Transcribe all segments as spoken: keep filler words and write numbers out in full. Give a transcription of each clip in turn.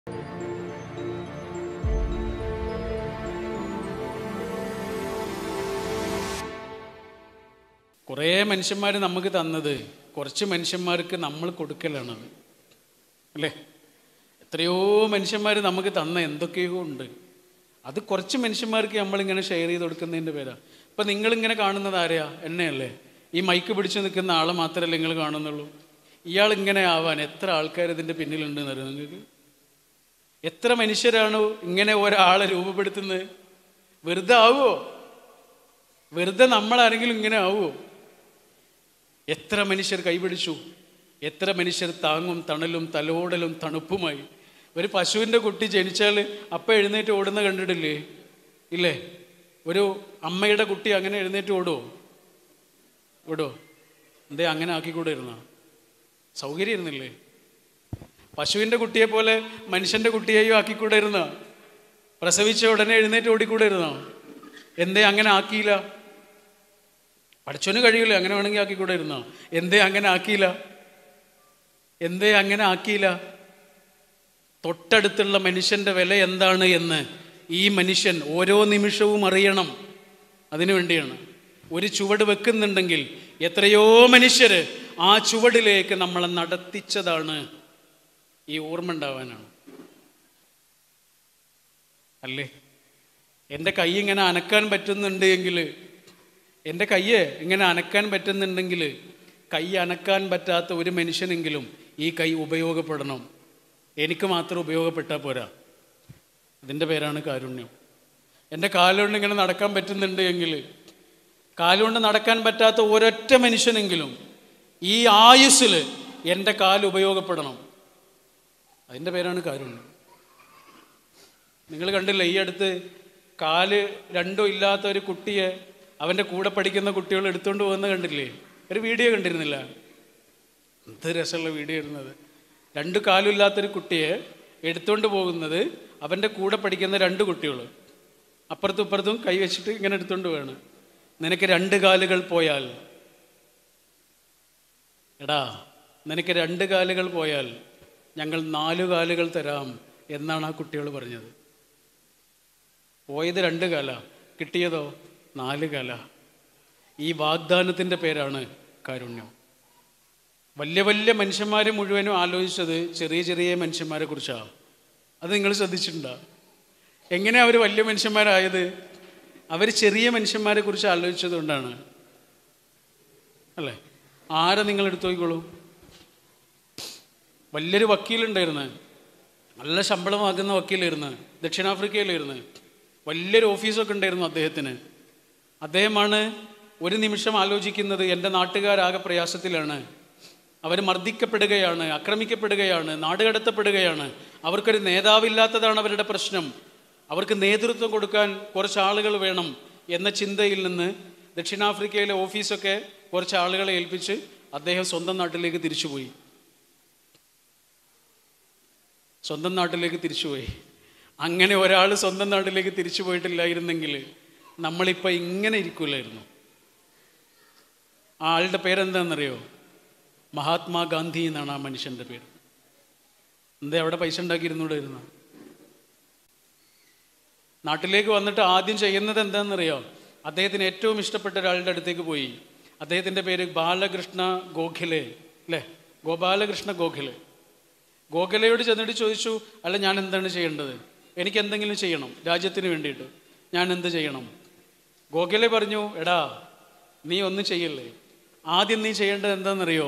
കുറേ മനുഷ്യന്മാർ നമുക്ക് തന്നത് കുറച്ച് മനുഷ്യന്മാർക്ക് നമ്മൾ കൊടുക്കലാണത്, അല്ലേ? എത്രയോ മനുഷ്യന്മാർ നമുക്ക് തന്ന എന്തൊക്കെയോ ഉണ്ട്, അത് കുറച്ച് മനുഷ്യന്മാർക്ക് നമ്മളിങ്ങനെ ഷെയർ ചെയ്ത് കൊടുക്കുന്നതിൻ്റെ പേരാണ്. ഇപ്പം നിങ്ങളിങ്ങനെ കാണുന്നത് ആരെയാ? എന്നെയല്ലേ? ഈ മൈക്ക് പിടിച്ച് നിൽക്കുന്ന ആളെ മാത്രമല്ലേ നിങ്ങൾ കാണുന്നുള്ളൂ. ഇയാൾ ഇങ്ങനെ ആവാൻ എത്ര ആൾക്കാർ ഇതിൻ്റെ പിന്നിലുണ്ടെന്ന് അറിയാം നിങ്ങൾക്ക്? എത്ര മനുഷ്യരാണ് ഇങ്ങനെ ഒരാളെ രൂപപ്പെടുത്തുന്നത്? വെറുതെ ആവുമോ? വെറുതെ നമ്മളാരെങ്കിലും ഇങ്ങനെ ആവുമോ? എത്ര മനുഷ്യർ കൈപിടിച്ചു, എത്ര മനുഷ്യർ താങ്ങും തണലും തലോടലും തണുപ്പുമായി. ഒരു പശുവിൻ്റെ കുട്ടി ജനിച്ചാൽ അപ്പം എഴുന്നേറ്റ് ഓടുന്ന കണ്ടിട്ടില്ലേ? ഇല്ലേ? ഒരു അമ്മയുടെ കുട്ടി അങ്ങനെ എഴുന്നേറ്റ് ഓടുമോ? ഓടുമോ? എന്തേ അങ്ങനെ ആക്കിക്കൂടെ ഇരുന്ന? സൗകര്യം ഇരുന്നില്ലേ? പശുവിൻ്റെ കുട്ടിയെ പോലെ മനുഷ്യൻ്റെ കുട്ടിയെയും ആക്കിക്കൂടെ ഇരുന്ന? പ്രസവിച്ച ഉടനെ എഴുന്നേറ്റ് ഓടിക്കൂടെ ഇരുന്നോ? എന്തേ അങ്ങനെ ആക്കിയില്ല? പഠിച്ചോന് കഴിയില്ല, അങ്ങനെ വേണമെങ്കിൽ ആക്കിക്കൂടെ ഇരുന്നോ? എന്തേ അങ്ങനെ ആക്കിയില്ല? എന്തേ അങ്ങനെ ആക്കിയില്ല? തൊട്ടടുത്തുള്ള മനുഷ്യൻ്റെ വില എന്താണ് എന്ന് ഈ മനുഷ്യൻ ഓരോ നിമിഷവും അറിയണം. അതിനു വേണ്ടിയാണ് ഒരു ചുവട് വെക്കുന്നുണ്ടെങ്കിൽ എത്രയോ മനുഷ്യർ ആ ചുവടിലേക്ക് നമ്മളെ നടത്തിച്ചതാണ്. ഈ ഓർമ്മ ഉണ്ടാവാനാണ്, അല്ലേ? എൻ്റെ കൈ ഇങ്ങനെ അനക്കാൻ പറ്റുന്നുണ്ട് എങ്കിൽ, എൻ്റെ കയ്യെ ഇങ്ങനെ അനക്കാൻ പറ്റുന്നുണ്ടെങ്കിൽ കൈ അനക്കാൻ പറ്റാത്ത ഒരു മനുഷ്യനെങ്കിലും ഈ കൈ ഉപയോഗപ്പെടണം. എനിക്ക് മാത്രം ഉപയോഗപ്പെട്ടാൽ പോരാ. ഇതിൻ്റെ പേരാണ് കാരുണ്യം. എൻ്റെ കാലുകൊണ്ട് ഇങ്ങനെ നടക്കാൻ പറ്റുന്നുണ്ട് എങ്കിൽ, കാലുകൊണ്ട് നടക്കാൻ പറ്റാത്ത ഒരൊറ്റ മനുഷ്യനെങ്കിലും ഈ ആയുസ്സിൽ എൻ്റെ കാല് ഉപയോഗപ്പെടണം. അതിൻ്റെ പേരാണ് കാരുണ്യം. നിങ്ങൾ കണ്ടില്ല, ഈ അടുത്ത് കാല് രണ്ടോ ഇല്ലാത്ത ഒരു കുട്ടിയെ അവൻ്റെ കൂടെ പഠിക്കുന്ന കുട്ടികൾ എടുത്തുകൊണ്ട് പോകുന്ന കണ്ടില്ലേ? ഒരു വീഡിയോ കണ്ടിരുന്നില്ല? എന്ത് രസമുള്ള വീഡിയോ ഇരുന്നത്. രണ്ട് കാലില്ലാത്തൊരു കുട്ടിയെ എടുത്തുകൊണ്ട് പോകുന്നത് അവൻ്റെ കൂടെ പഠിക്കുന്ന രണ്ട് കുട്ടികൾ അപ്പുറത്തും ഇപ്പുറത്തും കൈ വെച്ചിട്ട് ഇങ്ങനെ എടുത്തുകൊണ്ട് പോവാണ്. നിനക്ക് രണ്ട് കാലുകൾ പോയാൽ, എടാ നിനക്ക് രണ്ട് കാലുകൾ പോയാൽ ഞങ്ങൾ നാലു കാലുകൾ തരാം എന്നാണ് ആ കുട്ടികൾ പറഞ്ഞത്. പോയത് രണ്ട് കാല, കിട്ടിയതോ നാല് കാല. ഈ വാഗ്ദാനത്തിൻ്റെ പേരാണ് കാരുണ്യം. വലിയ വലിയ മനുഷ്യന്മാർ മുഴുവനും ആലോചിച്ചത് ചെറിയ ചെറിയ മനുഷ്യന്മാരെ കുറിച്ചാണ്. അത് നിങ്ങൾ ശ്രദ്ധിച്ചിട്ടുണ്ടോ? എങ്ങനെയാണ് അവർ വലിയ മനുഷ്യന്മാരായത്? അവർ ചെറിയ മനുഷ്യന്മാരെ കുറിച്ച് ആലോചിച്ചത് കൊണ്ടാണ്, അല്ലേ? ആരെ നിങ്ങൾ എടുത്തു നോക്കിക്കോളൂ. വലിയൊരു വക്കീലുണ്ടായിരുന്നു, നല്ല ശമ്പളം വാങ്ങുന്ന വക്കീലായിരുന്നു, ദക്ഷിണാഫ്രിക്കയിലായിരുന്നു. വലിയൊരു ഓഫീസൊക്കെ ഉണ്ടായിരുന്നു അദ്ദേഹത്തിന്. അദ്ദേഹമാണ് ഒരു നിമിഷം ആലോചിക്കുന്നത്, എൻ്റെ നാട്ടുകാരാകെ പ്രയാസത്തിലാണ്, അവർ മർദ്ദിക്കപ്പെടുകയാണ്, ആക്രമിക്കപ്പെടുകയാണ്, നാടുകടത്തപ്പെടുകയാണ്, അവർക്കൊരു നേതാവില്ലാത്തതാണ് അവരുടെ പ്രശ്നം, അവർക്ക് നേതൃത്വം കൊടുക്കാൻ കുറച്ച് ആളുകൾ വേണം എന്ന ചിന്തയിൽ നിന്ന് ദക്ഷിണാഫ്രിക്കയിലെ ഓഫീസൊക്കെ കുറച്ച് ആളുകളെ ഏൽപ്പിച്ച് അദ്ദേഹം സ്വന്തം നാട്ടിലേക്ക് തിരിച്ചുപോയി. സ്വന്തം നാട്ടിലേക്ക് തിരിച്ചുപോയി. അങ്ങനെ ഒരാൾ സ്വന്തം നാട്ടിലേക്ക് തിരിച്ചു പോയിട്ടില്ലായിരുന്നെങ്കിൽ നമ്മളിപ്പോൾ ഇങ്ങനെ ഇരിക്കില്ലായിരുന്നു. ആ ആളുടെ പേരെന്താണെന്നറിയോ? മഹാത്മാഗാന്ധി എന്നാണ് ആ മനുഷ്യൻ്റെ പേര്. എന്താ അവിടെ പൈസ ഉണ്ടാക്കിയിരുന്നൂടായിരുന്നു? നാട്ടിലേക്ക് വന്നിട്ട് ആദ്യം ചെയ്യുന്നത് എന്താണെന്നറിയോ? അദ്ദേഹത്തിന് ഏറ്റവും ഇഷ്ടപ്പെട്ട ഒരാളുടെ അടുത്തേക്ക് പോയി. അദ്ദേഹത്തിൻ്റെ പേര് ബാലകൃഷ്ണ ഗോഖലെ, അല്ലേ? ഗോപാലകൃഷ്ണ ഗോഖലെ. ഗോഖലയോട് ചെന്നിട്ട് ചോദിച്ചു, അല്ല ഞാൻ എന്താണ് ചെയ്യേണ്ടത്? എനിക്ക് എന്തെങ്കിലും ചെയ്യണം രാജ്യത്തിന് വേണ്ടിയിട്ട്, ഞാൻ എന്ത് ചെയ്യണം? ഗോഖലെ പറഞ്ഞു, എടാ നീ ഒന്നും ചെയ്യല്ലേ, ആദ്യം നീ ചെയ്യേണ്ടത് എന്താണെന്നറിയോ?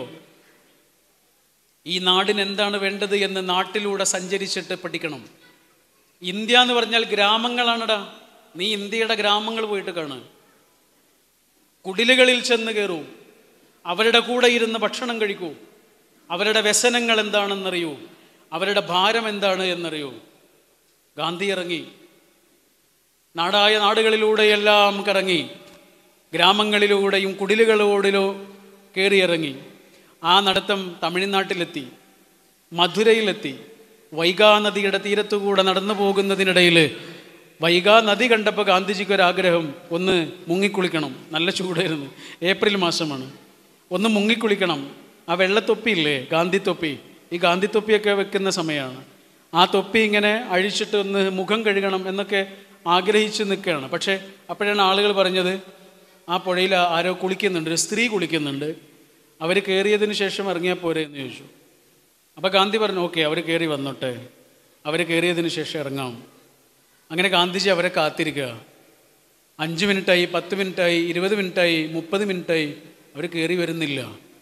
ഈ നാടിന് എന്താണ് വേണ്ടത് എന്ന് നാട്ടിലൂടെ സഞ്ചരിച്ചിട്ട് പഠിക്കണം. ഇന്ത്യ എന്ന് പറഞ്ഞാൽ ഗ്രാമങ്ങളാണെടാ. നീ ഇന്ത്യയുടെ ഗ്രാമങ്ങൾ പോയിട്ട് കാണുക. കുടിലുകളിൽ ചെന്ന് കയറൂ, അവരുടെ കൂടെ ഇരുന്ന് ഭക്ഷണം കഴിക്കൂ, അവരുടെ വ്യസനങ്ങൾ എന്താണെന്നറിയൂ, അവരുടെ ഭാരം എന്താണ് എന്നറിയൂ. ഗാന്ധി ഇറങ്ങി, നാടായ നാടുകളിലൂടെയെല്ലാം കറങ്ങി, ഗ്രാമങ്ങളിലൂടെയും കുടിലുകളോടിലോ കയറിയിറങ്ങി. ആ നടത്തം തമിഴ്നാട്ടിലെത്തി, മധുരയിലെത്തി. വൈഗാ നദിയുടെ തീരത്തുകൂടെ നടന്നു പോകുന്നതിനിടയിൽ വൈഗാ നദി കണ്ടപ്പോൾ ഗാന്ധിജിക്കൊരാഗ്രഹം, ഒന്ന് മുങ്ങിക്കുളിക്കണം. നല്ല ചൂടായിരുന്നു, ഏപ്രിൽ മാസമാണ്. ഒന്ന് മുങ്ങിക്കുളിക്കണം. ആ വെള്ളത്തൊപ്പിയില്ലേ, ഗാന്ധി തൊപ്പി, ഈ ഗാന്ധി തൊപ്പിയൊക്കെ വെക്കുന്ന സമയമാണ്. ആ തൊപ്പി ഇങ്ങനെ അഴിച്ചിട്ട് ഒന്ന് മുഖം കഴുകണം എന്നൊക്കെ ആഗ്രഹിച്ച് നിൽക്കുകയാണ്. പക്ഷേ അപ്പോഴാണ് ആളുകൾ പറഞ്ഞത്, ആ പുഴയിൽ ആരോ കുളിക്കുന്നുണ്ട്, ഒരു സ്ത്രീ കുളിക്കുന്നുണ്ട്, അവർ കയറിയതിന് ശേഷം ഇറങ്ങിയാൽ പോരെ എന്ന് ചോദിച്ചു. അപ്പോൾ ഗാന്ധി പറഞ്ഞു, ഓക്കെ, അവർ കയറി വന്നോട്ടെ, അവർ കയറിയതിന് ശേഷം ഇറങ്ങാം. അങ്ങനെ ഗാന്ധിജി അവരെ കാത്തിരിക്കുക. അഞ്ച് മിനിറ്റായി, പത്ത് മിനിറ്റായി, ഇരുപത് മിനിറ്റായി, മുപ്പത് മിനിറ്റായി, അവർ കയറി വരുന്നില്ല.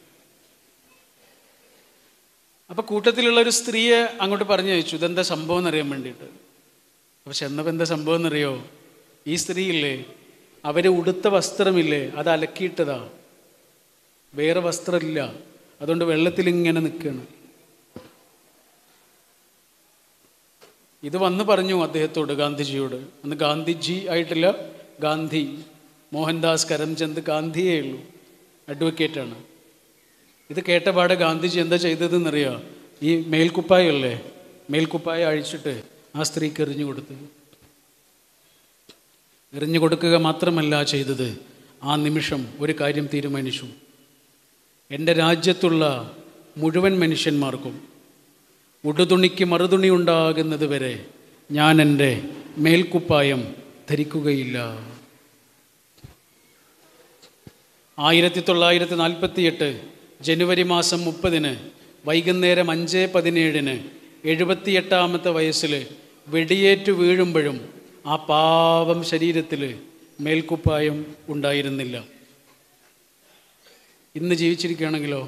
അപ്പോൾ കൂട്ടത്തിലുള്ള ഒരു സ്ത്രീയെ അങ്ങോട്ട് പറഞ്ഞു അയച്ചു, ഇതെന്താ സംഭവം എന്നറിയാൻ വേണ്ടിയിട്ട്. അപ്പോൾ ചെന്നപ്പോൾ എന്താ സംഭവം എന്നറിയോ? ഈ സ്ത്രീയില്ലേ, അവർ ഉടുത്ത വസ്ത്രമില്ലേ, അത് അലക്കിയിട്ടതാ, വേറെ വസ്ത്രമില്ല, അതുകൊണ്ട് വെള്ളത്തിൽ ഇങ്ങനെ നിൽക്കുകയാണ്. ഇത് വന്ന് പറഞ്ഞു അദ്ദേഹത്തോട്, ഗാന്ധിജിയോട്. അന്ന് ഗാന്ധിജി ആയിട്ടില്ല, ഗാന്ധി, മോഹൻദാസ് കരംചന്ദ് ഗാന്ധിയേ ഉള്ളൂ, അഡ്വക്കേറ്റാണ്. ഇത് കേട്ടപാടെ ഗാന്ധിജി എന്താ ചെയ്തതെന്നറിയാം? ഈ മേൽക്കുപ്പായല്ലേ, മേൽക്കുപ്പായ അഴിച്ചിട്ട് ആ സ്ത്രീക്ക് എറിഞ്ഞു കൊടുത്തു. എറിഞ്ഞു കൊടുക്കുക മാത്രമല്ല ചെയ്തത്, ആ നിമിഷം ഒരു കാര്യം തീരുമാനിച്ചു. എൻ്റെ രാജ്യത്തുള്ള മുഴുവൻ മനുഷ്യന്മാർക്കും ഉടുതുണിക്ക് മറുതുണി ഉണ്ടാകുന്നത് വരെ ഞാൻ എൻ്റെ മേൽക്കുപ്പായം ധരിക്കുകയില്ല. ആയിരത്തി തൊള്ളായിരത്തി നാൽപ്പത്തി എട്ട് ജനുവരി മാസം മുപ്പതിന് വൈകുന്നേരം അഞ്ച് പതിനേഴിന് എഴുപത്തിയെട്ടാമത്തെ വയസ്സിൽ വെടിയേറ്റു വീഴുമ്പോഴും ആ പാവം ശരീരത്തിൽ മേൽക്കുപ്പായം ഉണ്ടായിരുന്നില്ല. ഇന്ന് ജീവിച്ചിരിക്കുകയാണെങ്കിലോ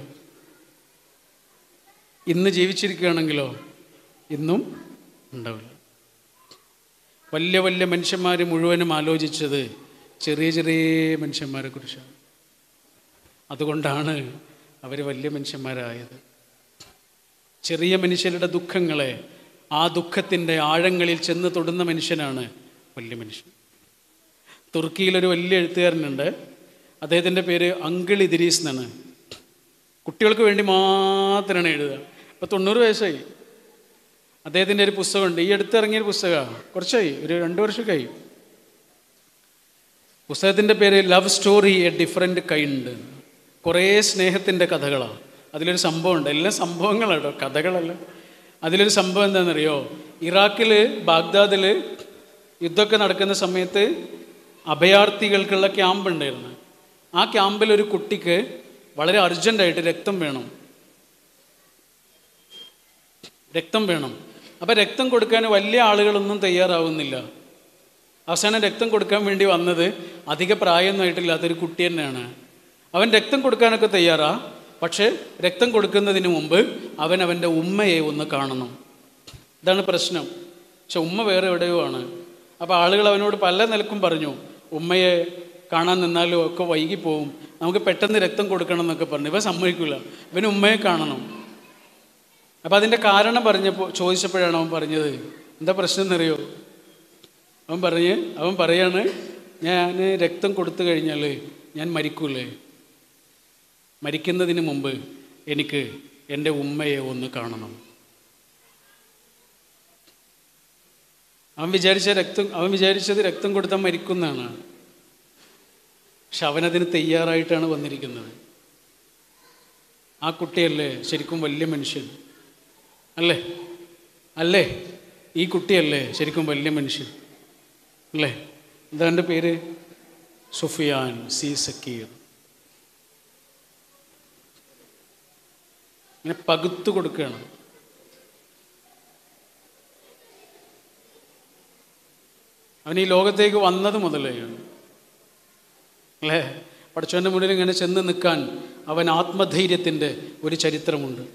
ഇന്ന് ജീവിച്ചിരിക്കുകയാണെങ്കിലോ ഇന്നും ഉണ്ടാവില്ല. വലിയ വലിയ മനുഷ്യന്മാർ മുഴുവനും ആലോചിച്ചത് ചെറിയ ചെറിയ മനുഷ്യന്മാരെ കുറിച്ചാണ്. അതുകൊണ്ടാണ് അവർ വലിയ മനുഷ്യന്മാരായത്. ചെറിയ മനുഷ്യരുടെ ദുഃഖങ്ങളെ, ആ ദുഃഖത്തിൻ്റെ ആഴങ്ങളിൽ ചെന്ന് തൊടുന്ന മനുഷ്യനാണ് വലിയ മനുഷ്യൻ. തുർക്കിയിലൊരു വലിയ എഴുത്തുകാരനുണ്ട്, അദ്ദേഹത്തിൻ്റെ പേര് അങ്കിൾ ഇദ്രീസ് എന്നാണ്. കുട്ടികൾക്ക് വേണ്ടി മാത്രമാണ് എഴുതുക. ഇപ്പോൾ തൊണ്ണൂറ് വയസ്സായി. അദ്ദേഹത്തിൻ്റെ ഒരു പുസ്തകമുണ്ട്, ഈ അടുത്തിറങ്ങിയൊരു പുസ്തകമാണ്, കുറച്ചായി, ഒരു രണ്ട് വർഷമൊക്കെയായി. പുസ്തകത്തിൻ്റെ പേര് love story a different kind. കുറേ സ്നേഹത്തിൻ്റെ കഥകളാണ്. അതിലൊരു സംഭവമുണ്ട്, എല്ലാം സംഭവങ്ങളാട്ടോ, കഥകളല്ല. അതിലൊരു സംഭവം എന്താണെന്നറിയോ? ഇറാഖിൽ ബാഗ്ദാദിൽ യുദ്ധമൊക്കെ നടക്കുന്ന സമയത്ത് അഭയാർത്ഥികൾക്കുള്ള ക്യാമ്പ് ഉണ്ടായിരുന്നു. ആ ക്യാമ്പിൽ ഒരു കുട്ടിക്ക് വളരെ അർജൻറ്റായിട്ട് രക്തം വേണം രക്തം വേണം അപ്പോൾ രക്തം കൊടുക്കാൻ വലിയ ആളുകളൊന്നും തയ്യാറാവുന്നില്ല. അവസാനം രക്തം കൊടുക്കാൻ വേണ്ടി വന്നത് അധിക പ്രായമൊന്നുമായിട്ടില്ലാത്തൊരു കുട്ടി തന്നെയാണ്. അവൻ രക്തം കൊടുക്കാനൊക്കെ തയ്യാറാ, പക്ഷേ രക്തം കൊടുക്കുന്നതിന് മുമ്പ് അവൻ അവൻ്റെ ഉമ്മയെ ഒന്ന് കാണണം. ഇതാണ് പ്രശ്നം. പക്ഷെ ഉമ്മ വേറെ എവിടെയോ ആണ്. അപ്പോൾ ആളുകൾ അവനോട് പല നിലക്കും പറഞ്ഞു, ഉമ്മയെ കാണാൻ നിന്നാലും ഒക്കെ വൈകിപ്പോവും, നമുക്ക് പെട്ടെന്ന് രക്തം കൊടുക്കണം എന്നൊക്കെ പറഞ്ഞു. ഇവൻ സമ്മതിക്കില്ല, ഇവന് ഉമ്മയെ കാണണം. അപ്പോൾ അതിൻ്റെ കാരണം പറഞ്ഞപ്പോൾ ചോദിച്ചപ്പോഴാണ് അവൻ പറഞ്ഞത്, എന്താ പ്രശ്നം എന്നറിയോ? അവൻ പറഞ്ഞ് അവൻ പറയാണ്, ഞാൻ രക്തം കൊടുത്തു കഴിഞ്ഞാൽ ഞാൻ മരിക്കൂലേ, മരിക്കുന്നതിന് മുമ്പ് എനിക്ക് എൻ്റെ ഉമ്മയെ ഒന്ന് കാണണം. അവൻ വിചാരിച്ച രക്തം അവൻ വിചാരിച്ചത് രക്തം കൊടുത്താൽ മരിക്കുന്നതാണ്. പക്ഷെ അവനതിന് തയ്യാറായിട്ടാണ് വന്നിരിക്കുന്നത്. ആ കുട്ടിയല്ലേ ശരിക്കും വലിയ മനുഷ്യൻ? അല്ലേ അല്ലേ ഈ കുട്ടിയല്ലേ ശരിക്കും വലിയ മനുഷ്യൻ അല്ലേ? എന്താ എൻ്റെ പേര്? സുഫിയാൻ സി സക്കീർ. ഇങ്ങനെ പകുത്തു കൊടുക്കുകയാണ്. അവൻ ഈ ലോകത്തേക്ക് വന്നത് മുതലേ അല്ലേ, പടച്ചവൻ്റെ മുന്നിൽ ഇങ്ങനെ ചെന്ന് നിൽക്കാൻ അവൻ ആത്മധൈര്യത്തിൻ്റെ ഒരു ചരിത്രമുണ്ട്.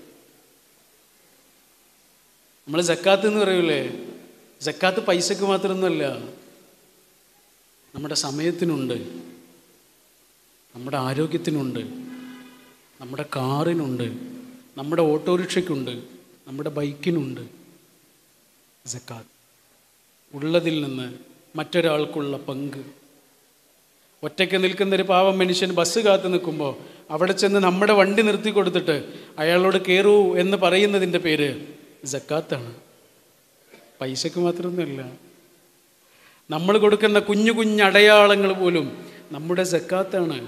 നമ്മൾ സക്കാത്ത് എന്ന് പറയൂലേ, സക്കാത്ത് പൈസക്ക് മാത്രമൊന്നുമല്ല, നമ്മുടെ സമയത്തിനുണ്ട്, നമ്മുടെ ആരോഗ്യത്തിനുണ്ട്, നമ്മുടെ കാറിനുണ്ട്, നമ്മുടെ ഓട്ടോറിക്ഷയ്ക്കുണ്ട്, നമ്മുടെ ബൈക്കിനുണ്ട് സക്കാത്ത്. ഉള്ളതിൽ നിന്ന് മറ്റൊരാൾക്കുള്ള പങ്ക്. ഒറ്റയ്ക്ക് നിൽക്കുന്നൊരു പാവം മനുഷ്യൻ ബസ് കാത്ത് നിൽക്കുമ്പോൾ അവിടെ ചെന്ന് നമ്മുടെ വണ്ടി നിർത്തി കൊടുത്തിട്ട് അയാളോട് കയറൂ എന്ന് പറയുന്നതിൻ്റെ പേര് സക്കാത്താണ്. പൈസക്ക് മാത്രമൊന്നുമല്ല, നമ്മൾ കൊടുക്കുന്ന കുഞ്ഞു കുഞ്ഞു അടയാളങ്ങൾ പോലും നമ്മുടെ സക്കാത്താണ്.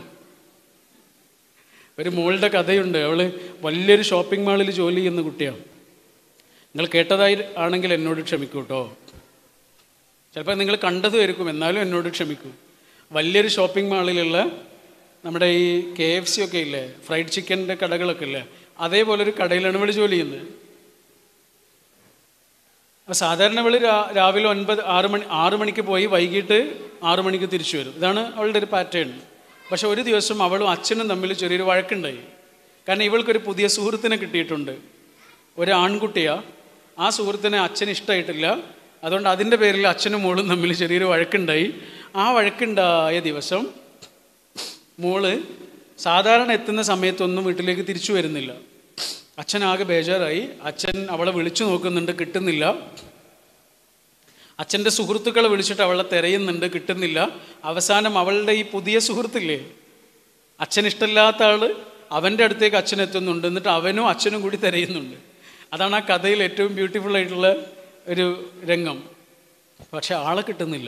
ഒരു മോളുടെ കഥയുണ്ട്. അവൾ വലിയൊരു ഷോപ്പിംഗ് മാളിൽ ജോലി ചെയ്യുന്ന കുട്ടിയാണ്. നിങ്ങൾ കേട്ടതായി ആണെങ്കിൽ എന്നോട് ക്ഷമിക്കൂ കേട്ടോ. ചിലപ്പോൾ നിങ്ങൾ കണ്ടതുമായിരിക്കും, എന്നാലും എന്നോട് ക്ഷമിക്കൂ. വലിയൊരു ഷോപ്പിംഗ് മാളിലുള്ള നമ്മുടെ ഈ കെ എഫ് സി ഒക്കെ ഇല്ലേ, ഫ്രൈഡ് ചിക്കൻ്റെ കടകളൊക്കെ ഇല്ലേ, അതേപോലെ ഒരു കടയിലാണ് ഇവൾ ജോലി ചെയ്യുന്നത്. അപ്പോൾ സാധാരണ ഇവൾ രാവിലെ ഒൻപത് ആറ് മണി ആറ് മണിക്ക് പോയി വൈകിട്ട് ആറു മണിക്ക് തിരിച്ചു വരും. ഇതാണ് അവളുടെ ഒരു പാറ്റേൺ. പക്ഷെ ഒരു ദിവസം അവളും അച്ഛനും തമ്മിൽ ചെറിയൊരു വഴക്കുണ്ടായി. കാരണം ഇവൾക്കൊരു പുതിയ സുഹൃത്തിനെ കിട്ടിയിട്ടുണ്ട്, ഒരു ആൺകുട്ടിയാണ്. ആ സുഹൃത്തിനെ അച്ഛന് ഇഷ്ടമായിട്ടില്ല. അതുകൊണ്ട് അതിൻ്റെ പേരിൽ അച്ഛനും മോളും തമ്മിൽ ചെറിയൊരു വഴക്കുണ്ടായി. ആ വഴക്കുണ്ടായ ദിവസം മോള് സാധാരണ എത്തുന്ന സമയത്തൊന്നും വീട്ടിലേക്ക് തിരിച്ചു വരുന്നില്ല. അച്ഛനാകെ ബേജാറായി. അച്ഛൻ അവളെ വിളിച്ചു നോക്കുന്നുണ്ട്, കിട്ടുന്നില്ല. അച്ഛൻ്റെ സുഹൃത്തുക്കളെ വിളിച്ചിട്ട് അവളെ തിരയുന്നുണ്ട്, കിട്ടുന്നില്ല. അവസാനം അവളുടെ ഈ പുതിയ സുഹൃത്തില്ലേ, അച്ഛനിഷ്ടമില്ലാത്ത ആൾ, അവൻ്റെ അടുത്തേക്ക് അച്ഛൻ എത്തുന്നുണ്ട്. എന്നിട്ട് അവനും അച്ഛനും കൂടി തിരയുന്നുണ്ട്. അതാണ് ആ കഥയിൽ ഏറ്റവും ബ്യൂട്ടിഫുൾ ആയിട്ടുള്ള ഒരു രംഗം. പക്ഷെ ആളെ കിട്ടുന്നില്ല,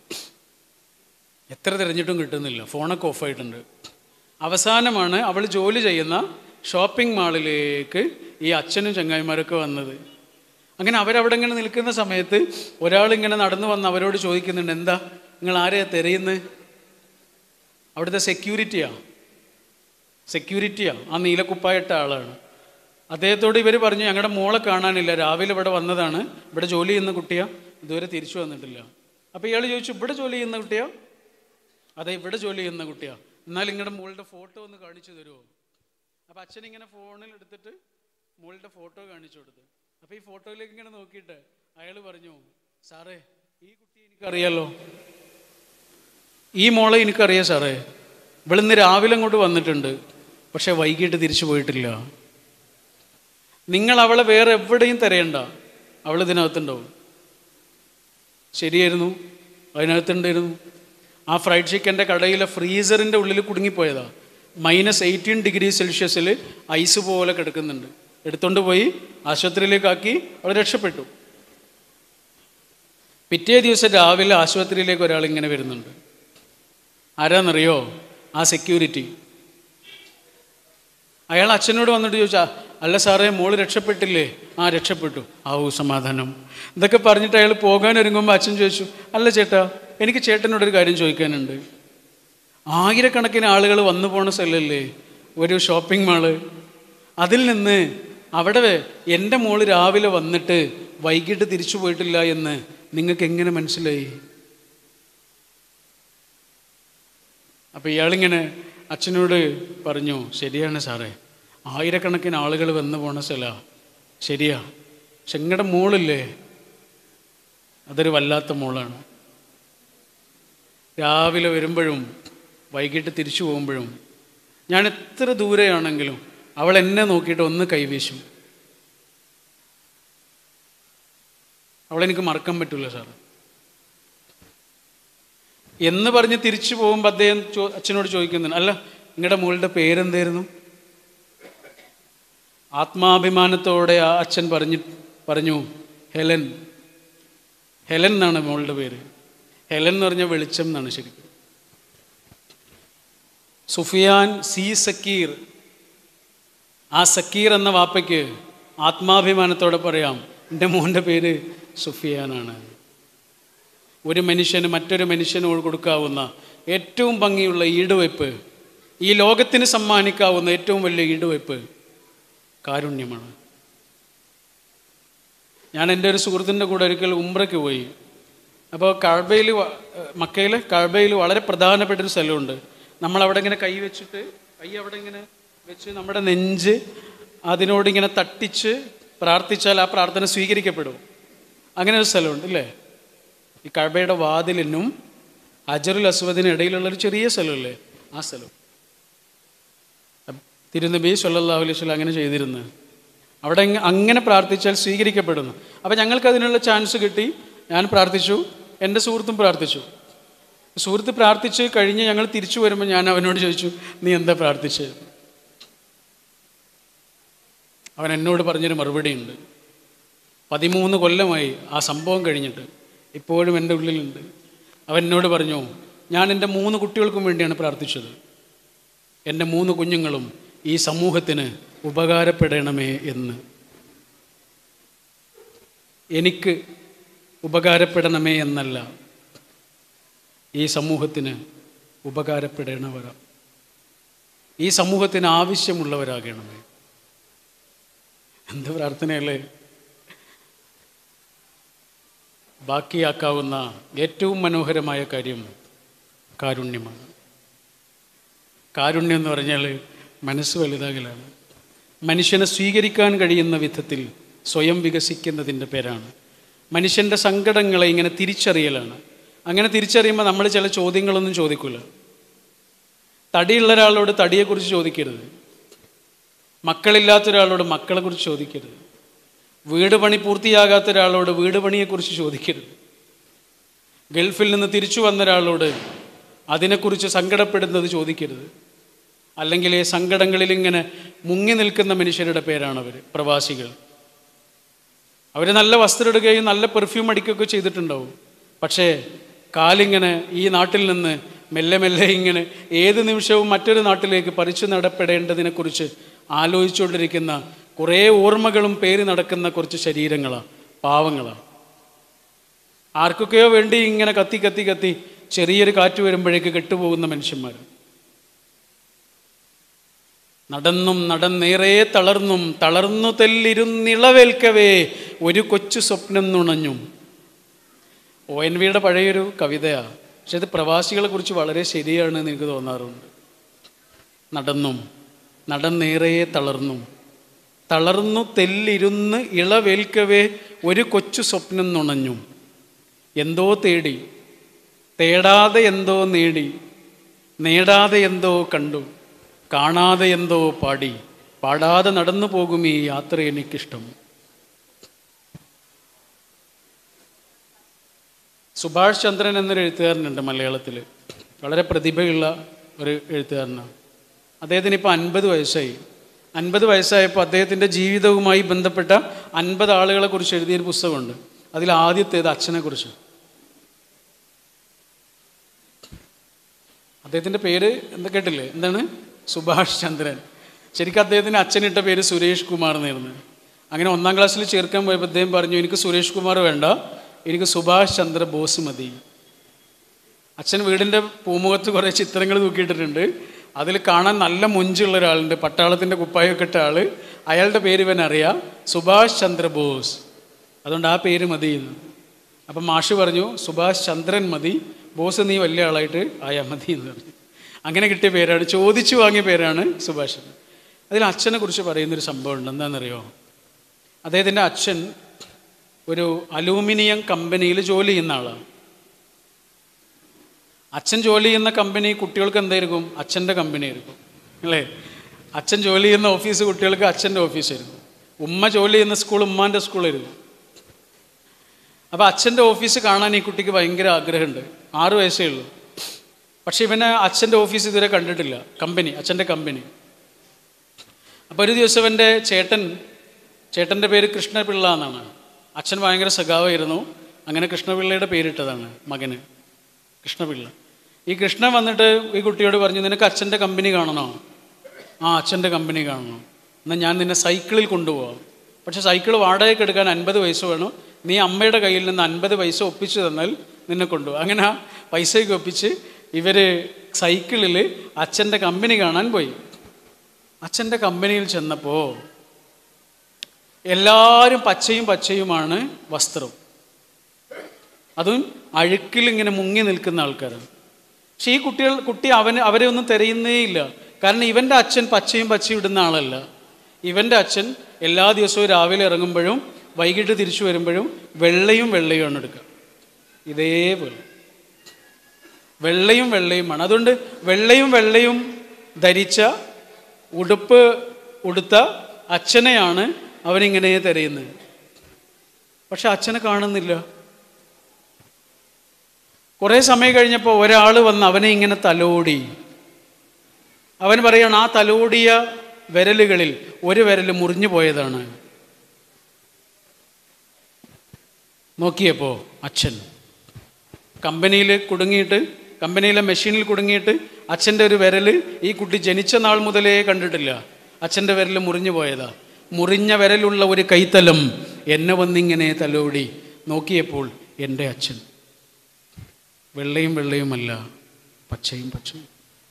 എത്ര തിരഞ്ഞിട്ടും കിട്ടുന്നില്ല. ഫോണൊക്കെ ഓഫായിട്ടുണ്ട്. അവസാനമാണ് അവൾ ജോലി ചെയ്യുന്ന ഷോപ്പിംഗ് മാളിലേക്ക് ഈ അച്ഛനും ചങ്ങായിമാരൊക്കെ വന്നത്. അങ്ങനെ അവരവിടെ ഇങ്ങനെ നിൽക്കുന്ന സമയത്ത് ഒരാളിങ്ങനെ നടന്നു വന്ന് അവരോട് ചോദിക്കുന്നുണ്ട്, എന്താ നിങ്ങൾ ആരെയാ തിരയുന്നത്? അവിടുത്തെ സെക്യൂരിറ്റിയാ സെക്യൂരിറ്റിയാ ആ നീലക്കുപ്പായിട്ട ആളാണ്. അദ്ദേഹത്തോട് ഇവർ പറഞ്ഞു, ഞങ്ങളുടെ മോളെ കാണാനില്ല, രാവിലെ ഇവിടെ വന്നതാണ്, ഇവിടെ ജോലി ചെയ്യുന്ന കുട്ടിയാ, ഇതുവരെ തിരിച്ചു വന്നിട്ടില്ല. അപ്പോൾ ഇയാൾ ചോദിച്ചു, ഇവിടെ ജോലി ചെയ്യുന്ന കുട്ടിയാ? അതെ, ഇവിടെ ജോലി ചെയ്യുന്ന കുട്ടിയാ. എന്നാൽ നിങ്ങളുടെ മോളുടെ ഫോട്ടോ ഒന്ന് കാണിച്ചു തരുമോ? അപ്പോൾ അച്ഛനിങ്ങനെ ഫോണിൽ എടുത്തിട്ട് മോളുടെ ഫോട്ടോ കാണിച്ചു കൊടുത്തു. അപ്പോൾ ഈ ഫോട്ടോയിലേക്ക് ഇങ്ങനെ നോക്കിയിട്ട് അയാൾ പറഞ്ഞു, സാറേ ഈ കുട്ടിയെ എനിക്കറിയാലോ, ഈ മോളെ എനിക്കറിയാം സാറേ, ഇവളിന്ന് രാവിലെ അങ്ങോട്ട് വന്നിട്ടുണ്ട്, പക്ഷെ വൈകിട്ട് തിരിച്ചു പോയിട്ടില്ല. നിങ്ങൾ അവളെ വേറെ എവിടെയും തിരയണ്ട, അവൾ ഇതിനകത്തുണ്ടാവും. ശരിയായിരുന്നു, അതിനകത്തുണ്ടായിരുന്നു. ആ ഫ്രൈഡ് ചിക്കൻ്റെ കടയിലെ ഫ്രീസറിൻ്റെ ഉള്ളിൽ കുടുങ്ങിപ്പോയതാ. മൈനസ് എയ്റ്റീൻ ഡിഗ്രി സെൽഷ്യസിൽ ഐസ് പോലെ കിടക്കുന്നുണ്ട്. എടുത്തുകൊണ്ട് പോയി ആശുപത്രിയിലേക്കാക്കി, അവൾ രക്ഷപ്പെട്ടു. പിറ്റേ ദിവസം രാവിലെ ആശുപത്രിയിലേക്ക് ഒരാൾ ഇങ്ങനെ വരുന്നുണ്ട്. ആരാന്നറിയോ? ആ സെക്യൂരിറ്റി. അയാൾ അച്ഛനോട് വന്നിട്ട് ചോദിച്ചാൽ, അല്ല സാറേ മോള് രക്ഷപ്പെട്ടില്ലേ? ആ രക്ഷപ്പെട്ടു. ആവൂ സമാധാനം. ഇതൊക്കെ പറഞ്ഞിട്ട് അയാൾ പോകാൻ ഒരുങ്ങുമ്പോൾ അച്ഛൻ ചോദിച്ചു, അല്ല ചേട്ടാ, എനിക്ക് ചേട്ടനോടൊരു കാര്യം ചോദിക്കാനുണ്ട്. ആയിരക്കണക്കിന് ആളുകൾ വന്നു പോണ സ്ഥലമല്ലേ ഒരു ഷോപ്പിംഗ് മാള്, അതിൽ നിന്ന് അവിടെ എൻ്റെ മോള് രാവിലെ വന്നിട്ട് വൈകിട്ട് തിരിച്ചു പോയിട്ടില്ല എന്ന് നിങ്ങൾക്ക് എങ്ങനെ മനസ്സിലായി? അപ്പോൾ ഇയാളിങ്ങനെ അച്ഛനോട് പറഞ്ഞു, ശരിയാണ് സാറേ, ആയിരക്കണക്കിന് ആളുകൾ വന്നു പോണ സ്ഥലമാണ്, ശരിയാ. പക്ഷെ നിങ്ങളുടെ മോളില്ലേ, അതൊരു വല്ലാത്ത മോളാണ്. രാവിലെ വരുമ്പോഴും വൈകിട്ട് തിരിച്ചു പോകുമ്പോഴും ഞാൻ എത്ര ദൂരെയാണെങ്കിലും അവൾ എന്നെ നോക്കിയിട്ട് ഒന്ന് കൈവീശും. അവളെനിക്ക് മറക്കാൻ പറ്റില്ല സാർ എന്ന് പറഞ്ഞ് തിരിച്ചു പോകുമ്പോൾ അദ്ദേഹം ചോ അച്ഛനോട് ചോദിക്കുന്നുണ്ട്, അല്ല നിങ്ങളുടെ മോളുടെ പേരെന്തായിരുന്നു? ആത്മാഭിമാനത്തോടെ ആ അച്ഛൻ പറഞ്ഞ് പറഞ്ഞു ഹെലൻ. ഹെലൻ എന്നാണ് മോളുടെ പേര്. ഹെലൻ എന്ന് പറഞ്ഞാൽ വെളിച്ചം എന്നാണ് ശരിക്കും. സുഫിയാൻ സി സക്കീർ. ആ സക്കീർ എന്ന വാപ്പയ്ക്ക് ആത്മാഭിമാനത്തോടെ പറയാം, എൻ്റെ മോൻ്റെ പേര് സുഫിയാനാണ്. ഒരു മനുഷ്യന് മറ്റൊരു മനുഷ്യന് കൊടുക്കാവുന്ന ഏറ്റവും ഭംഗിയുള്ള ഈടുവയ്പ്, ഈ ലോകത്തിന് സമ്മാനിക്കാവുന്ന ഏറ്റവും വലിയ ഈടുവയ്പ് കാരുണ്യമാണ്. ഞാൻ എൻ്റെ ഒരു സുഹൃത്തിൻ്റെ കൂടെ ഒരിക്കൽ ഉംറയ്ക്ക് പോയി. അപ്പോൾ കഅബയിൽ, മക്കയിൽ കഅബയിൽ വളരെ പ്രധാനപ്പെട്ടൊരു സ്ഥലമുണ്ട്. നമ്മളവിടെ ഇങ്ങനെ കൈ വെച്ചിട്ട്, കൈ അവിടെ ഇങ്ങനെ വെച്ച് നമ്മുടെ നെഞ്ച് അതിനോടിങ്ങനെ തട്ടിച്ച് പ്രാർത്ഥിച്ചാൽ ആ പ്രാർത്ഥന സ്വീകരിക്കപ്പെടും. അങ്ങനെ ഒരു സ്ഥലമുണ്ട് ഇല്ലേ? ഈ കഅബയുടെ വാതിലിനും ഹജറുൽ അസ്വദിനും ഇടയിലുള്ളൊരു ചെറിയ സ്ഥലമില്ലേ, ആ സ്ഥലം. തിരുനബി സല്ലല്ലാഹു അലൈഹി വസല്ലം അങ്ങനെ ചെയ്തിരുന്നു. അവിടെ അങ്ങനെ പ്രാർത്ഥിച്ചാൽ സ്വീകരിക്കപ്പെടുന്നു. അപ്പോൾ ഞങ്ങൾക്ക് അതിനുള്ള ചാൻസ് കിട്ടി. ഞാൻ പ്രാർത്ഥിച്ചു, എൻ്റെ സുഹൃത്തും പ്രാർത്ഥിച്ചു. സുഹൃത്ത് പ്രാർത്ഥിച്ച് കഴിഞ്ഞ് ഞങ്ങൾ തിരിച്ചു വരുമ്പോൾ ഞാൻ അവനോട് ചോദിച്ചു, നീ എന്താ പ്രാർത്ഥിച്ചത്? അവൻ എന്നോട് പറഞ്ഞൊരു മറുപടി ഉണ്ട്. പതിമൂന്ന് കൊല്ലമായി ആ സംഭവം കഴിഞ്ഞിട്ട്, ഇപ്പോഴും എൻ്റെ ഉള്ളിലുണ്ട്. അവൻ എന്നോട് പറഞ്ഞു, ഞാൻ എൻ്റെ മൂന്ന് കുട്ടികൾക്കും വേണ്ടിയാണ് പ്രാർത്ഥിച്ചത്. എൻ്റെ മൂന്ന് കുഞ്ഞുങ്ങളും ഈ സമൂഹത്തിന് ഉപകാരപ്പെടണമേ എന്ന്. എനിക്ക് ഉപകാരപ്പെടണമേ എന്നല്ല, ഈ സമൂഹത്തിന് ഉപകാരപ്പെടേണ്ടവരാ, ഈ സമൂഹത്തിന് ആവശ്യമുള്ളവരാകണമേ. എന്ത് പ്രാർത്ഥനയല്ലേ! ബാക്കിയാക്കാവുന്ന ഏറ്റവും മനോഹരമായ കാര്യം കാരുണ്യമാണ്. കാരുണ്യം എന്ന് പറഞ്ഞാൽ മനസ്സ് വലുതാകലാണ്. മനുഷ്യനെ സ്വീകരിക്കാൻ കഴിയുന്ന വിധത്തിൽ സ്വയം വികസിക്കുന്നതിൻ്റെ പേരാണ്. മനുഷ്യൻ്റെ സങ്കടങ്ങളെ ഇങ്ങനെ തിരിച്ചറിയലാണ്. അങ്ങനെ തിരിച്ചറിയുമ്പോൾ നമ്മൾ ചില ചോദ്യങ്ങളൊന്നും ചോദിക്കില്ല. തടിയുള്ള ഒരാളോട് തടിയെക്കുറിച്ച് ചോദിക്കരുത്, മക്കളില്ലാത്ത ഒരാളോട് മക്കളെക്കുറിച്ച് ചോദിക്കരുത്, വീട് പണി പൂർത്തിയാകാത്ത ഒരാളോട് വീട് പണിയെക്കുറിച്ച് ചോദിക്കരുത്, ഗൾഫിൽ നിന്ന് തിരിച്ചു വന്ന ഒരാളോട് അതിനെക്കുറിച്ച് സങ്കടപ്പെടുന്നത് ചോദിക്കരുത്. അല്ലെങ്കിൽ ഈ സങ്കടങ്ങളിൽ ഇങ്ങനെ മുങ്ങി നിൽക്കുന്ന മനുഷ്യരുടെ പേരാണവർ പ്രവാസികൾ. അവർ നല്ല വസ്ത്രം ഇടുകയും നല്ല പെർഫ്യൂം അടിക്കുകയൊക്കെ ചെയ്തിട്ടുണ്ടാവും. പക്ഷേ കാലിങ്ങനെ ഈ നാട്ടിൽ നിന്ന് മെല്ലെ മെല്ലെ ഇങ്ങനെ ഏത് നിമിഷവും മറ്റൊരു നാട്ടിലേക്ക് പറിച്ചു നടപ്പെടേണ്ടതിനെക്കുറിച്ച് ആലോചിച്ചുകൊണ്ടിരിക്കുന്ന കുറേ ഓർമ്മകളും പേര് നടക്കുന്ന കുറച്ച് ശരീരങ്ങളാണ്, പാവങ്ങളാണ്. ആർക്കൊക്കെയോ വേണ്ടി ഇങ്ങനെ കത്തി കത്തി കത്തി ചെറിയൊരു കാറ്റ് വരുമ്പോഴേക്ക് കെട്ടുപോകുന്ന മനുഷ്യന്മാർ. നടന്നും നടന്നേറെ തളർന്നും തളർന്നു തെല്ലിരുന്നിളവേൽക്കവേ ഒരു കൊച്ചു സ്വപ്നം നുണഞ്ഞും. ഒ എൻ വിയുടെ പഴയൊരു കവിതയാണ്. പക്ഷെ ഇത് പ്രവാസികളെ കുറിച്ച് വളരെ ശരിയാണ് എന്ന് എനിക്ക് തോന്നാറുണ്ട്. നടന്നും നടന്നേറെ തളർന്നും തളർന്നു തെല്ലിരുന്ന് ഇളവേൽക്കവേ ഒരു കൊച്ചു സ്വപ്നം നുണഞ്ഞും. എന്തോ തേടി, തേടാതെ എന്തോ നേടി, നേടാതെ എന്തോ കണ്ടു, കാണാതെ എന്തോ പാടി, പാടാതെ നടന്നു പോകും ഈ യാത്ര എനിക്കിഷ്ടം. സുഭാഷ് ചന്ദ്രൻ എന്നൊരു എഴുത്തുകാരനുണ്ട് മലയാളത്തിൽ. വളരെ പ്രതിഭയുള്ള ഒരു എഴുത്തുകാരനാണ്. അദ്ദേഹത്തിന് ഇപ്പോൾ അൻപത് വയസ്സായി. അൻപത് വയസ്സായപ്പോൾ അദ്ദേഹത്തിൻ്റെ ജീവിതവുമായി ബന്ധപ്പെട്ട അൻപത് ആളുകളെ കുറിച്ച് എഴുതിയൊരു പുസ്തകമുണ്ട്. അതിൽ ആദ്യത്തേത് അച്ഛനെക്കുറിച്ച്. അദ്ദേഹത്തിൻ്റെ പേര് എന്താ കേട്ടില്ലേ? എന്താണ്? സുഭാഷ് ചന്ദ്രൻ. ശരിക്കും അദ്ദേഹത്തിന് അച്ഛനിട്ട പേര് സുരേഷ് കുമാർ എന്നായിരുന്നു. അങ്ങനെ ഒന്നാം ക്ലാസ്സിൽ ചേർക്കാൻ പോയപ്പോൾ അദ്ദേഹം പറഞ്ഞു, എനിക്ക് സുരേഷ് കുമാർ വേണ്ട, എനിക്ക് സുഭാഷ് ചന്ദ്ര ബോസ് മതി. അച്ഛൻ വീടിൻ്റെ പൂമുഖത്ത് കുറേ ചിത്രങ്ങൾ തൂക്കിയിട്ടിട്ടുണ്ട്. അതിൽ കാണാൻ നല്ല മൊഞ്ചുള്ള ഒരാളുണ്ട്, പട്ടാളത്തിൻ്റെ കുപ്പായൊക്കെ ഇട്ട ആൾ. അയാളുടെ പേര് ഇവൻ അറിയാം, സുഭാഷ് ചന്ദ്ര ബോസ്. അതുകൊണ്ട് ആ പേര് മതി എന്ന്. അപ്പം മാഷ് പറഞ്ഞു, സുഭാഷ് ചന്ദ്രൻ മതി, ബോസ് നീ വലിയ ആളായിട്ട് ആയാൽ മതി എന്ന് പറഞ്ഞു. അങ്ങനെ കിട്ടിയ പേരാണ്, ചോദിച്ചു വാങ്ങിയ പേരാണ് സുഭാഷ്. അതിൽ അച്ഛനെ കുറിച്ച് പറയുന്നൊരു സംഭവമുണ്ട്. എന്താണെന്നറിയോ? അദ്ദേഹത്തിൻ്റെ അച്ഛൻ ഒരു അലൂമിനിയം കമ്പനിയിൽ ജോലി ചെയ്യുന്ന ആളാണ്. അച്ഛൻ ജോലി ചെയ്യുന്ന കമ്പനി കുട്ടികൾക്ക് എന്തായിരിക്കും? അച്ഛൻ്റെ കമ്പനി ആയിരിക്കും, അല്ലേ? അച്ഛൻ ജോലി ചെയ്യുന്ന ഓഫീസ് കുട്ടികൾക്ക് അച്ഛൻ്റെ ഓഫീസായിരുന്നു. ഉമ്മ ജോലി ചെയ്യുന്ന സ്കൂൾ ഉമ്മാൻ്റെ സ്കൂളായിരുന്നു. അപ്പോൾ അച്ഛൻ്റെ ഓഫീസ് കാണാൻ ഈ കുട്ടിക്ക് ഭയങ്കര ആഗ്രഹമുണ്ട്. ആറ് വയസ്സേ ഉള്ളൂ. പക്ഷെ ഇവനെ അച്ഛൻ്റെ ഓഫീസ് ഇതുവരെ കണ്ടിട്ടില്ല, കമ്പനി, അച്ഛൻ്റെ കമ്പനി. അപ്പോൾ ഒരു ദിവസം എൻ്റെ ചേട്ടൻ, ചേട്ടൻ്റെ പേര് കൃഷ്ണപിള്ള എന്നാണ്. അച്ഛൻ ഭയങ്കര സഖാവായിരുന്നു. അങ്ങനെ കൃഷ്ണപിള്ളയുടെ പേരിട്ടതാണ് മകന്, കൃഷ്ണപിള്ള. ഈ കൃഷ്ണൻ വന്നിട്ട് ഈ കുട്ടിയോട് പറഞ്ഞു, നിനക്ക് അച്ഛൻ്റെ കമ്പനി കാണണോ? ആ, അച്ഛൻ്റെ കമ്പനി കാണണം. എന്നാൽ ഞാൻ നിന്നെ സൈക്കിളിൽ കൊണ്ടുപോകാം. പക്ഷെ സൈക്കിൾ വാടകയ്ക്ക് എടുക്കാൻ അൻപത് പൈസ വേണം. നീ അമ്മയുടെ കയ്യിൽ നിന്ന് അൻപത് പൈസ ഒപ്പിച്ച് തന്നാൽ നിന്നെ കൊണ്ടുപോകും. അങ്ങനെ ആ പൈസയൊക്കെ ഒപ്പിച്ച് ഇവർ സൈക്കിളിൽ അച്ഛൻ്റെ കമ്പനി കാണാൻ പോയി. അച്ഛൻ്റെ കമ്പനിയിൽ ചെന്നപ്പോൾ എല്ലാവരും പച്ചയും പച്ചയുമാണ് വസ്ത്രം, അതും അഴുക്കിൽ ഇങ്ങനെ മുങ്ങി നിൽക്കുന്ന ആൾക്കാരാണ്. പക്ഷെ ഈ കുട്ടികൾ കുട്ടി അവന് അവരെ ഒന്നും തിരയുന്നേ ഇല്ല. കാരണം ഇവൻ്റെ അച്ഛൻ പച്ചയും പച്ചയും ഇടുന്ന ആളല്ല. ഇവൻ്റെ അച്ഛൻ എല്ലാ ദിവസവും രാവിലെ ഇറങ്ങുമ്പോഴും വൈകിട്ട് തിരിച്ചു വരുമ്പോഴും വെള്ളയും വെള്ളയുമാണ് എടുക്കുക. ഇതേപോലെ വെള്ളയും വെള്ളയുമാണ്. അതുകൊണ്ട് വെള്ളയും വെള്ളയും ധരിച്ച ഉടുപ്പ് ഉടുത്ത അച്ഛനെയാണ് അവനിങ്ങനെ തിരയുന്നത്. പക്ഷെ അച്ഛനെ കാണുന്നില്ല. കുറേ സമയം കഴിഞ്ഞപ്പോൾ ഒരാൾ വന്ന് അവനെ ഇങ്ങനെ തലോടി. അവൻ പറയാണ്, ആ തലോടിയ വിരലുകളിൽ ഒരു വിരൽ മുറിഞ്ഞു പോയതാണ്. നോക്കിയപ്പോൾ അച്ഛൻ കമ്പനിയിൽ കുടുങ്ങിയിട്ട്, കമ്പനിയിലെ മെഷീനിൽ കുടുങ്ങിയിട്ട് അച്ഛൻ്റെ ഒരു വിരൽ ഈ കുട്ടി ജനിച്ച നാൾ മുതലേ കണ്ടിട്ടില്ല. അച്ഛൻ്റെ വിരൽ മുറിഞ്ഞു പോയതാ. മുറിഞ്ഞ വിരലുള്ള ഒരു കൈത്തലം എന്നെ വന്നിങ്ങനെ തലോടി. നോക്കിയപ്പോൾ എൻ്റെ അച്ഛൻ. വെള്ളയും വെള്ളയുമല്ല, പച്ചയും പച്ചയും.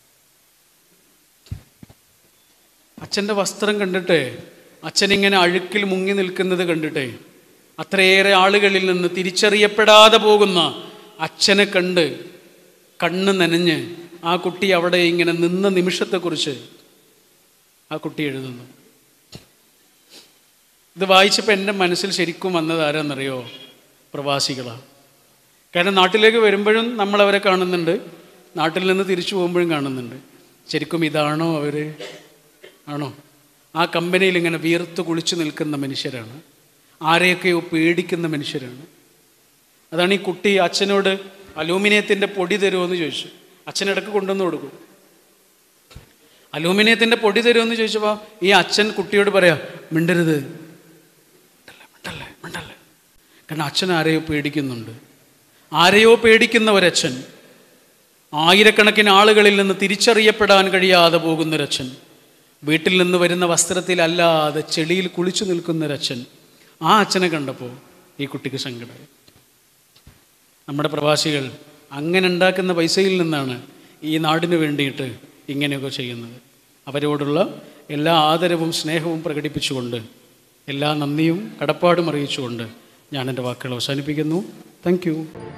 അച്ഛൻ്റെ വസ്ത്രം കണ്ടിട്ട്, അച്ഛനിങ്ങനെ അഴുക്കിൽ മുങ്ങി നിൽക്കുന്നത് കണ്ടിട്ട്, അത്രയേറെ ആളുകളിൽ നിന്ന് തിരിച്ചറിയപ്പെടാതെ പോകുന്ന അച്ഛനെ കണ്ട് കണ്ണ് നനഞ്ഞ് ആ കുട്ടി അവിടെ ഇങ്ങനെ നിന്ന നിമിഷത്തെക്കുറിച്ച് ആ കുട്ടി എഴുതുന്നു. ഇത് വായിച്ചപ്പോൾ എൻ്റെ മനസ്സിൽ ശരിക്കും വന്നത് ആരാന്നറിയോ? പ്രവാസികളാണ്. കാരണം നാട്ടിലേക്ക് വരുമ്പോഴും നമ്മളവരെ കാണുന്നുണ്ട്, നാട്ടിൽ നിന്ന് തിരിച്ചു പോകുമ്പോഴും കാണുന്നുണ്ട്. ശരിക്കും ഇതാണോ അവർ? ആണോ? ആ കമ്പനിയിൽ ഇങ്ങനെ വീർത്ത് കുളിച്ചു നിൽക്കുന്ന മനുഷ്യരാണ്, ആരെയൊക്കെയോ പേടിക്കുന്ന മനുഷ്യരാണ്. അതാണ് ഈ കുട്ടി അച്ഛനോട് അലൂമിനിയത്തിൻ്റെ പൊടി തരുമോയെന്ന് ചോദിച്ചു. അച്ഛനിടക്ക് കൊണ്ടുവന്ന് കൊടുക്കും. അലൂമിനിയത്തിൻ്റെ പൊടി തരുമെന്ന് ചോദിച്ചപ്പോൾ ഈ അച്ഛൻ കുട്ടിയോട് പറയാ, മിണ്ടരുത്, മിണ്ടല്ലേ മിണ്ടല്ലേ. കാരണം അച്ഛൻ ആരെയോ പേടിക്കുന്നുണ്ട്. ആരെയോ പേടിക്കുന്ന ഒരച്ഛൻ, ആയിരക്കണക്കിന് ആളുകളിൽ നിന്ന് തിരിച്ചറിയപ്പെടാൻ കഴിയാതെ പോകുന്നൊരച്ഛൻ, വീട്ടിൽ നിന്ന് വരുന്ന വസ്ത്രത്തിലല്ലാതെ ചെളിയിൽ കുളിച്ചു നിൽക്കുന്നൊരച്ഛൻ. ആ അച്ഛനെ കണ്ടപ്പോൾ ഈ കുട്ടിക്ക് സങ്കടമായി. നമ്മുടെ പ്രവാസികൾ അങ്ങനെ ഉണ്ടാക്കുന്ന പൈസയിൽ നിന്നാണ് ഈ നാടിന് വേണ്ടിയിട്ട് ഇങ്ങനെയൊക്കെ ചെയ്യുന്നത്. അവരോടുള്ള എല്ലാ ആദരവും സ്നേഹവും പ്രകടിപ്പിച്ചുകൊണ്ട്, എല്ലാ നന്ദിയും കടപ്പാടും അറിയിച്ചുകൊണ്ട് ഞാൻ എൻ്റെ വാക്കുകൾ അവസാനിപ്പിക്കുന്നു. Thank U.